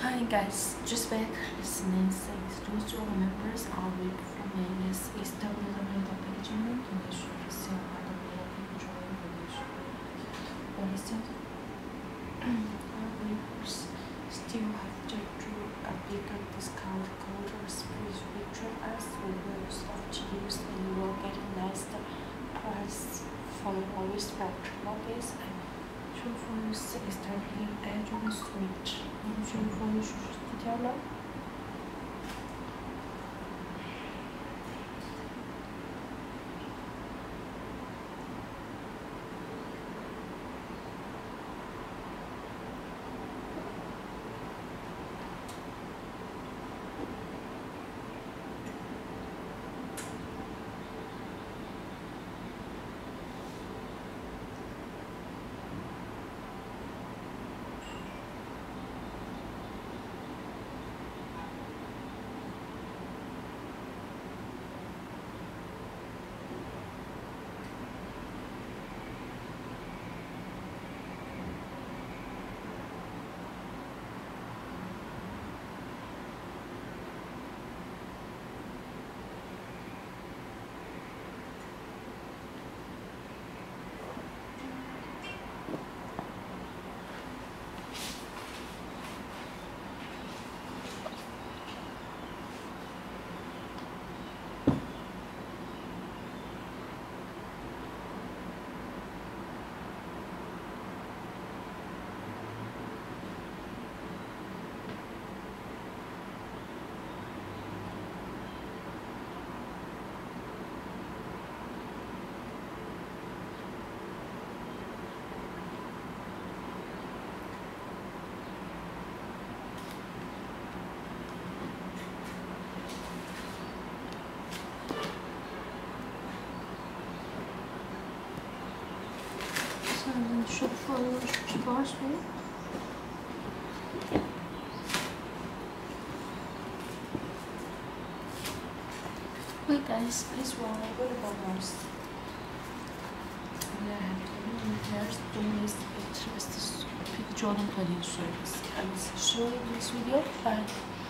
Hi guys, just back listening says those two members are weak from AS establecimento packaging condition self-adaptable condition. For instance, our members still have to do a bigger discount coders which feature us with those of use and will get a nice price for our spectrum notice and true for starting edge of the switch. True for you to tell them. Should follow first way. Wait guys, please one over the bubbles. And I have to there's always interest pick Jordan Cody service. I will show you this video. Bye.